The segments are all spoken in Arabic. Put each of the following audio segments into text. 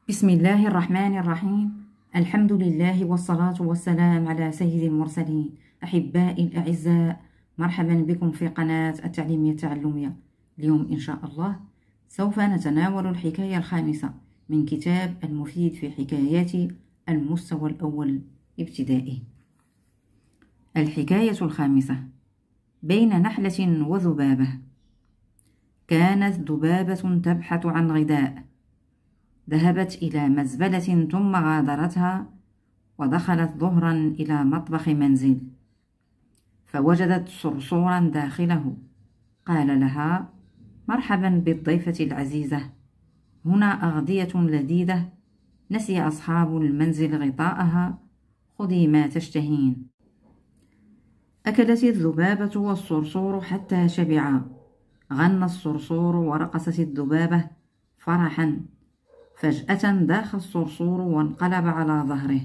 بسم الله الرحمن الرحيم. الحمد لله والصلاة والسلام على سيد المرسلين. أحبائي الأعزاء، مرحبا بكم في قناة التعليمية التعلمية. اليوم إن شاء الله سوف نتناول الحكاية الخامسة من كتاب المفيد في حكايات المستوى الأول ابتدائي. الحكاية الخامسة: بين نحلة وذبابة. كانت ذبابة تبحث عن غذاء، ذهبت إلى مزبلة ثم غادرتها ودخلت ظهرا إلى مطبخ منزل، فوجدت صرصورا داخله. قال لها: مرحبا بالضيفة العزيزة، هنا أغذية لذيذة، نسي أصحاب المنزل غطاءها، خذي ما تشتهين. أكلت الذبابة والصرصور حتى شبعا. غنى الصرصور ورقصت الذبابة فرحا. فجأة داخ الصرصور وانقلب على ظهره.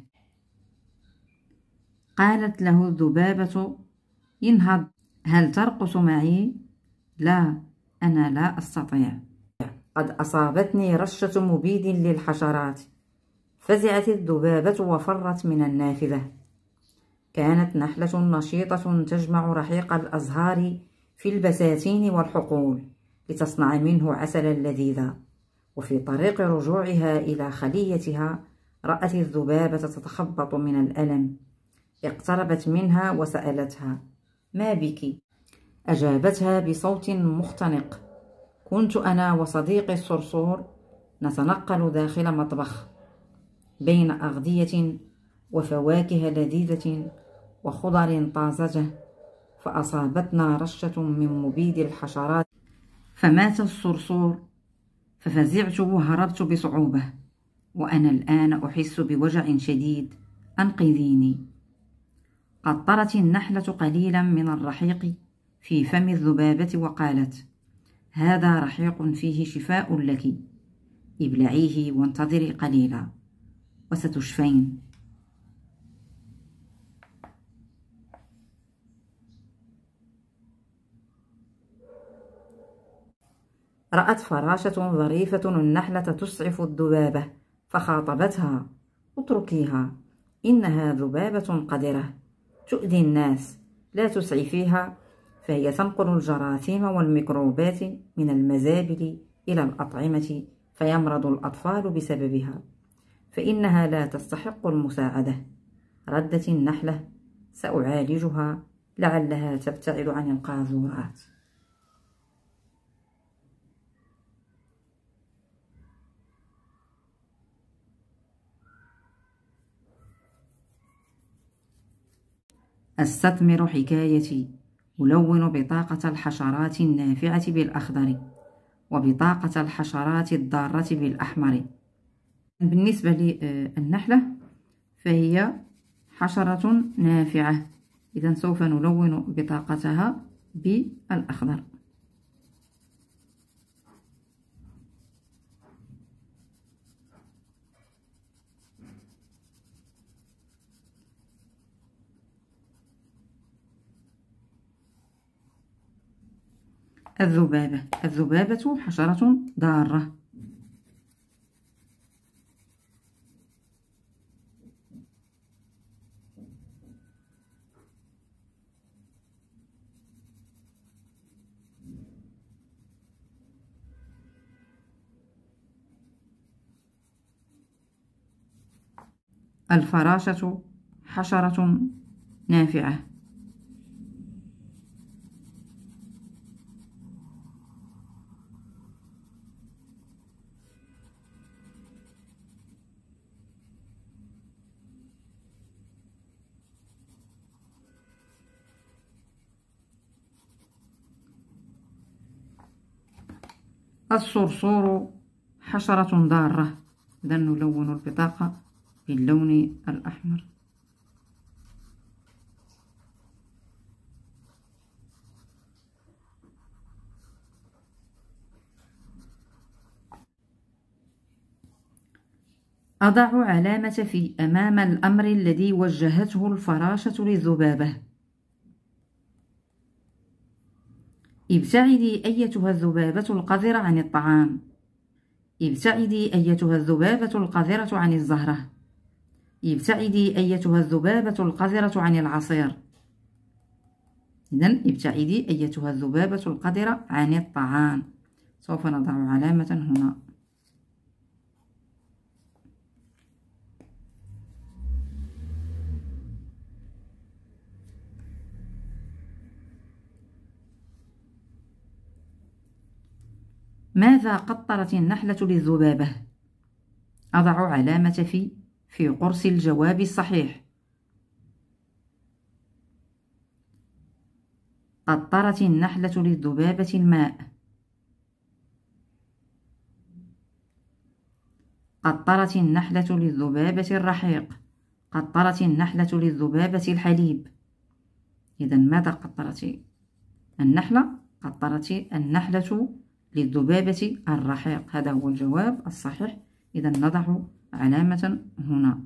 قالت له الذبابة: انهض، هل ترقص معي؟ لا، أنا لا أستطيع، قد أصابتني رشة مبيد للحشرات. فزعت الذبابة وفرت من النافذة. كانت نحلة نشيطة تجمع رحيق الأزهار في البساتين والحقول لتصنع منه عسلا لذيذا. وفي طريق رجوعها إلى خليتها رأت الذبابة تتخبط من الألم. اقتربت منها وسألتها: ما بك؟ أجابتها بصوت مختنق: كنت أنا وصديقي الصرصور نتنقل داخل مطبخ بين أغذية وفواكه لذيذة وخضر طازجة، فأصابتنا رشة من مبيد الحشرات فمات الصرصور. ففزعت وهربت بصعوبة، وأنا الآن أحس بوجع شديد، أنقذيني. قطرت النحلة قليلا من الرحيق في فم الذبابة وقالت: هذا رحيق فيه شفاء لك، ابلعيه وانتظري قليلا وستشفين. رأت فراشة ظريفة النحلة تسعف الذبابة، فخاطبتها: اتركيها، إنها ذبابة قذرة تؤذي الناس، لا تسعفيها، فهي تنقل الجراثيم والميكروبات من المزابل إلى الأطعمة فيمرض الأطفال بسببها، فإنها لا تستحق المساعدة. ردت النحلة: سأعالجها، لعلها تبتعد عن القاذورات. أستثمر حكايتي، ألون بطاقة الحشرات النافعة بالأخضر، وبطاقة الحشرات الضارة بالأحمر. بالنسبة للنحلة فهي حشرة نافعة، إذن سوف نلون بطاقتها بالأخضر. الذبابة حشرة ضارة. الفراشة حشرة نافعة. الصرصور حشرة ضارة. إذن نلون البطاقة باللون الأحمر. أضع علامة في أمام الأمر الذي وجهته الفراشة للذبابة. ابتعدي أيتها الذبابة القذرة عن الطعام، ابتعدي أيتها الذبابة القذرة عن الزهرة. ابتعدي أيتها الذبابة القذرة عن العصير. إذن ابتعدي أيتها الذبابة القذرة عن الطعام. سوف نضع علامة هنا. ماذا قطرت النحلة للذبابة؟ أضع علامة في قرص الجواب الصحيح. قطرت النحلة للذبابة الماء. قطرت النحلة للذبابة الرحيق. قطرت النحلة للذبابة الحليب. إذن ماذا قطرت النحلة؟ قطرت النحلة للذبابة الرحيق. هذا هو الجواب الصحيح. إذن نضع علامة هنا.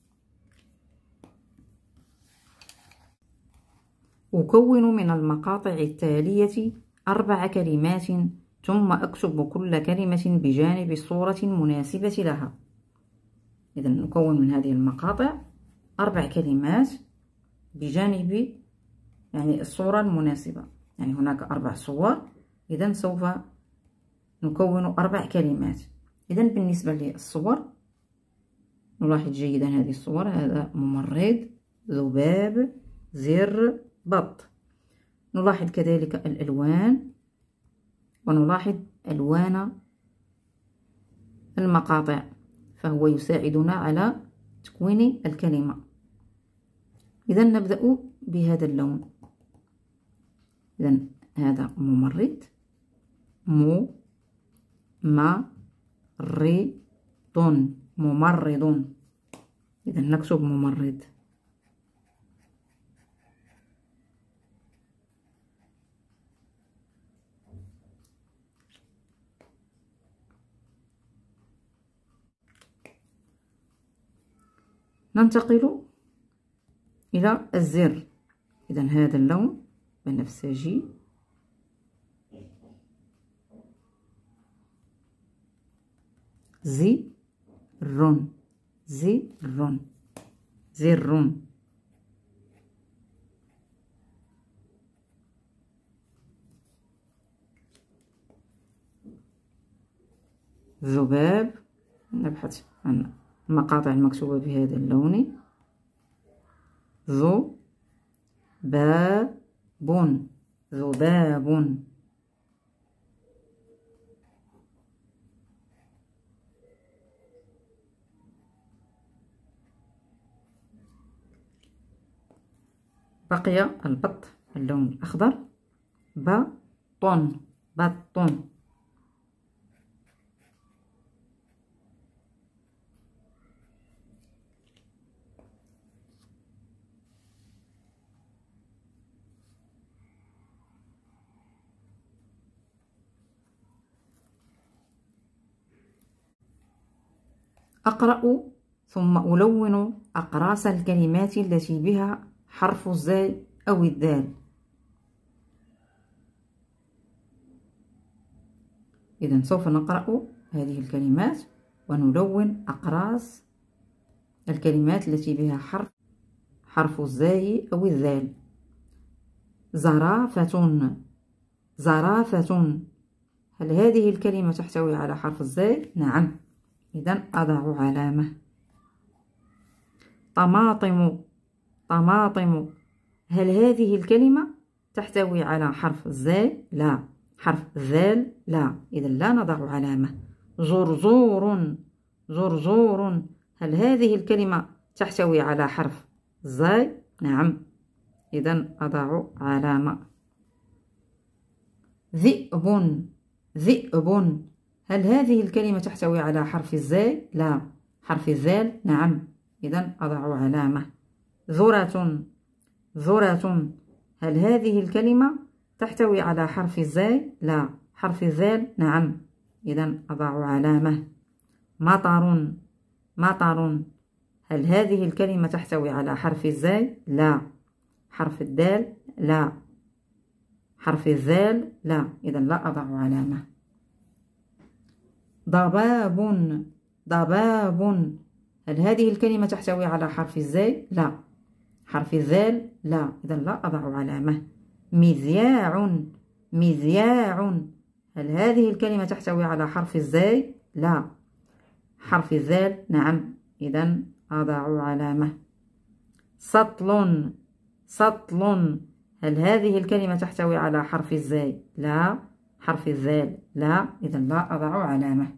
أكون من المقاطع التالية 4 كلمات ثم أكتب كل كلمة بجانب صورة مناسبة لها. إذن نكون من هذه المقاطع 4 كلمات بجانب الصورة المناسبة. هناك 4 صور. إذن سوف نكون 4 كلمات. إذن بالنسبة للصور نلاحظ جيدا هذه الصور. هذا ممرض، ذباب، زر، بط. نلاحظ كذلك الألوان ونلاحظ ألوان المقاطع، فهو يساعدنا على تكوين الكلمة. إذن نبدأ بهذا اللون. إذن هذا ممرض، ممرض. إذن نكتب ممرض. ننتقل إلى الزر. إذن هذا اللون بنفسجي، زر، زر. ذباب. نبحث عن المقاطع المكتوبة بهذا اللون. ذباب، ذباب. بقي البط، اللون الأخضر. بطن، بطن. أقرأ ثم ألون أقراص الكلمات التي بها حرف الزاي أو الدال. إذن سوف نقرأ هذه الكلمات ونلون أقراص الكلمات التي بها حرف الزاي أو الذال. زرافة، زرافة. هل هذه الكلمة تحتوي على حرف الزاي؟ نعم. إذن أضع علامة. طماطم، طماطم. هل هذه الكلمة تحتوي على حرف الزاي؟ لا. حرف الذال؟ لا. إذن لا نضع علامة. زرزور، زرزور. هل هذه الكلمة تحتوي على حرف الزاي؟ نعم. إذن أضع علامة. ذئب، ذئب. هل هذه الكلمة تحتوي على حرف الزاي؟ لا. حرف الذال؟ نعم. إذن أضع علامة. ذرة، ذرة. هل هذه الكلمة تحتوي على حرف الزاي؟ لا. حرف الذال؟ نعم. إذن أضع علامة. مطر، مطر. هل هذه الكلمة تحتوي على حرف الزاي؟ لا. حرف الدال؟ لا. حرف الذال؟ لا. إذن لا أضع علامة. ضباب، ضباب. هل هذه الكلمة تحتوي على حرف الزاي؟ لا. حرف الذال؟ لا، إذا لا أضع علامة. مذياع، مذياع. هل هذه الكلمة تحتوي على حرف الزاي؟ لا. حرف الذال؟ نعم، إذا أضع علامة. سطل، سطل. هل هذه الكلمة تحتوي على حرف الزاي؟ لا. حرف الذال؟ لا، إذا لا أضع علامة.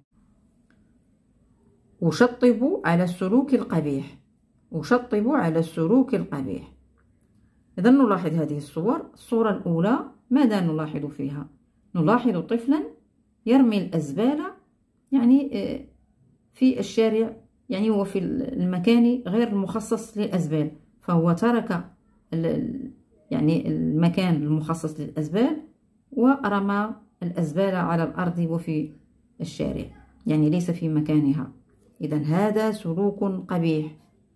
أشطب على السلوك القبيح، أشطب على السلوك القبيح. إذا نلاحظ هذه الصور. الصورة الأولى ماذا نلاحظ فيها؟ نلاحظ طفلا يرمي الأزبال يعني في الشارع، يعني هو في المكان غير المخصص للأزبال، فهو ترك يعني المكان المخصص للأزبال ورمى الأزبال على الأرض وفي الشارع، يعني ليس في مكانها. إذا هذا سلوك قبيح.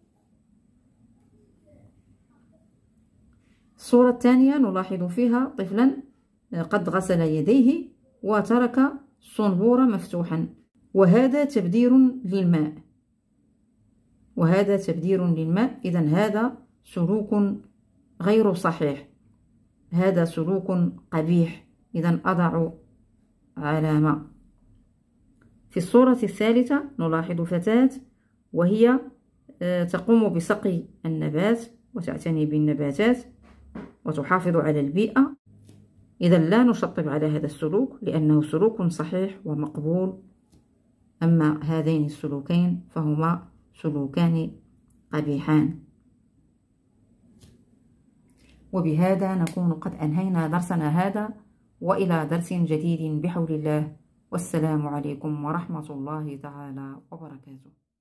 الصورة الثانية نلاحظ فيها طفلا قد غسل يديه وترك الصنبور مفتوحا، وهذا تبذير للماء، وهذا تبذير للماء. إذا هذا سلوك غير صحيح، هذا سلوك قبيح، إذا أضع علامة. في الصورة الثالثة نلاحظ فتاة وهي تقوم بسقي النبات وتعتني بالنباتات وتحافظ على البيئة. إذا لا نشطب على هذا السلوك لأنه سلوك صحيح ومقبول. أما هذين السلوكين فهما سلوكان قبيحان. وبهذا نكون قد أنهينا درسنا هذا، وإلى درس جديد بحول الله، والسلام عليكم ورحمة الله تعالى وبركاته.